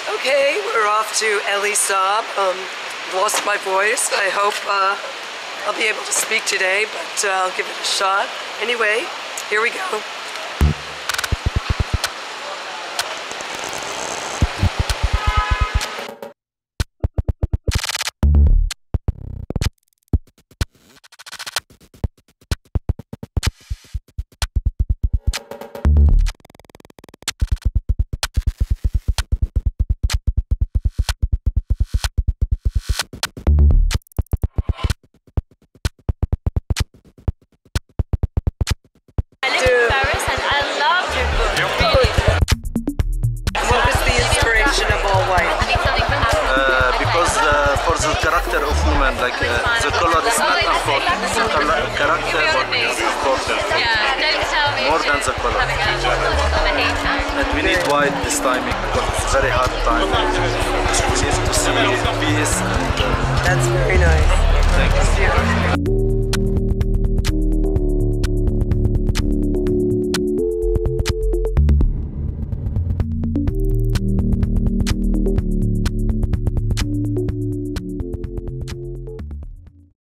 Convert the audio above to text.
Okay, we're off to Elie Saab. Lost my voice. I hope I'll be able to speak today, but I'll give it a shot. Anyway, here we go. For the character of woman, like the color is not important, the character is important, more than the color. And we need white this timing because it's very hard time. We need to see peace. That's very nice. Thank you.